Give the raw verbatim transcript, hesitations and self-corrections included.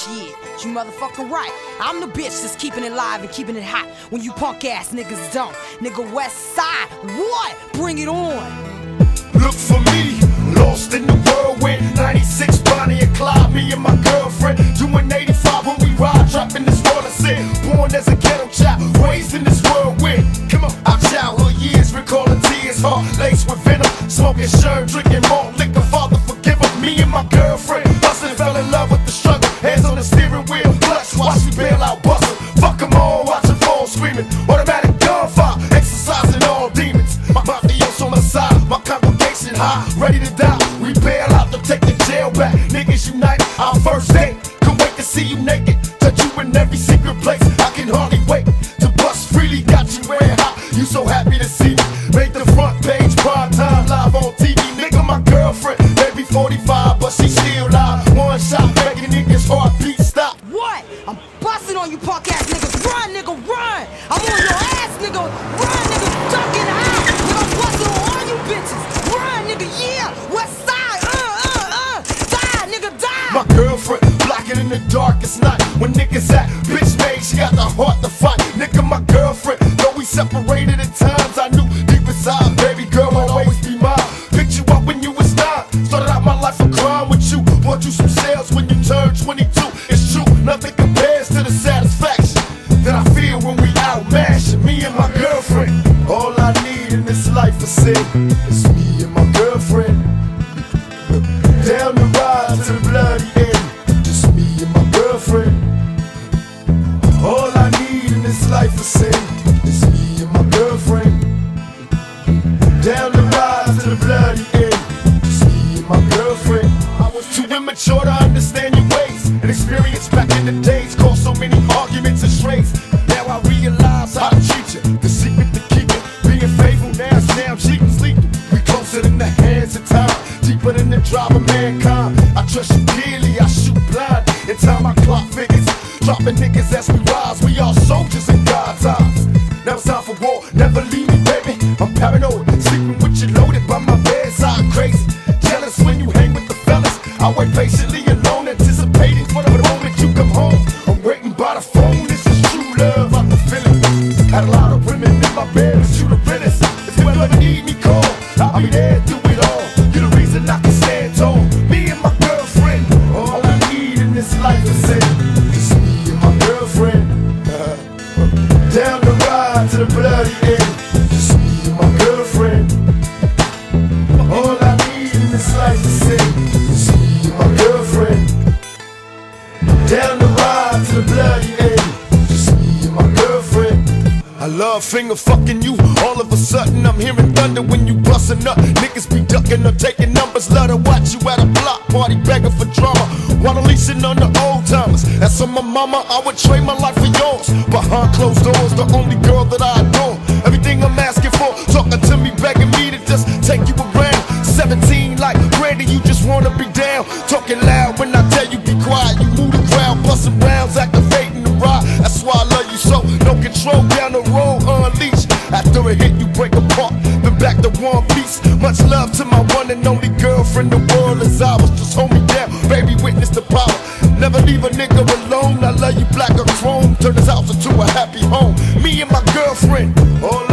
Shit, you motherfucking right. I'm the bitch that's keeping it live and keeping it hot when you punk ass niggas don't. Nigga West Side, what? Bring it on. Look for me, lost in the whirlwind. ninety-six, Bonnie and Clyde, me and my girlfriend. Doing eighty-five when we ride, trapping this world of sin. Born as a ghetto child, raised in this whirlwind. Come on, our childhood years, recalling tears, heart laced with venom. Smoking sherm, drinking malt liquor, Father forgive him. Me and my girlfriend, hustling, fell in love with the struggle. Hands on the steering wheel, clutch, watch we bail out, bustle. Fuck them all, watch them fall screaming. Automatic gunfire, exercising all demons. My mafioso on the side, my congregation high, ready to die. We bail out to take the jail back. Niggas unite, our first date. Can't wait to see you naked, touch you in every secret place. I can hardly wait to bust freely. Got you wearing hot, you so happy to see me. Made the front page, prime time, live on T V. Nigga, my girlfriend, maybe forty-five, but she still live. One shot, making niggas heartbeat stop. What? I'm busting on you punk ass niggas. Run, nigga, run! I'm on your ass, nigga. Run, nigga, ducking out. Nigga, I'm busting on all you bitches. Run, nigga, yeah. West Side, uh, uh, uh. Die, nigga, die. My girlfriend, blocking in the darkest night. When niggas at bitch made, she got the heart to fight. Nigga, my girlfriend, though we separated at times, I knew deep inside, baby girl, I'll always be mine. Picked you up when you was nine. Started out my life of crime with you. Bought you some shells when you turned twenty-two. It's true, nothing compares to the satisfaction that I feel when we out mashing. Me and my girlfriend. All I need in this life is sin. It's me and my girlfriend. Down the ride to the bloody end. Just me and my girlfriend. All I need in this life is sin. It's me and my girlfriend. Down the ride to the bloody end. Just me and my girlfriend. I was too immature to understand your ways and experience back in the days. Caused so many arguments and strays. Now I realize how to treat you. The secret to keep it, being faithful. Now it's down, cheap and sleeping. We closer than the hands of time, deeper than the drive of mankind. I trust you dearly, I shoot blind. In time I clock figures, dropping niggas as we rise. We all soldiers in God's eyes. Now it's time for war, never leave me, baby. I'm paranoid, sleeping with you loaded by my bedside. Crazy, jealous when you hang with the fellas. I wait patiently alone, anticipating for the moment you come home. I'm waiting by the phone, this is true love, I'm the feeling. Had a lot of women in my bed, but you the realest. If you ever need me, call, I'll be there, do it all. You're the reason I can stand tall. Me and my girlfriend, all I need in this life is sin. It's me and my girlfriend. Down the ride to the bloody end. Just me and my girlfriend. All I need in this life is sin. It's me and my girlfriend. Down the ride to the bloody end. Just me and my girlfriend. I love finger fucking you. All of a sudden I'm hearing thunder when you bustin' up. Niggas be ducking or taking numbers. Love to watch you at a block party begging for drama while unleashing on the old timers. That's on my mama, I would trade my life for yours. Behind closed doors, the only girl that I adore. Everything I'm asking for, talking to me, begging me to just take you around. Seventeen like Brandy, you just wanna be down. Talking loud when I tell you be quiet. You move the crowd, busting rounds, activating the ride. That's why I love you so. No control down the road, unleashed. After a hit, you break apart. Then back to one piece. Much love to my one and only girlfriend. The world is ours. Just hold me down, baby. Witness the power. Never leave a nigga alone. I love you black or chrome. Turn this house into a happy home. Me and my girlfriend. All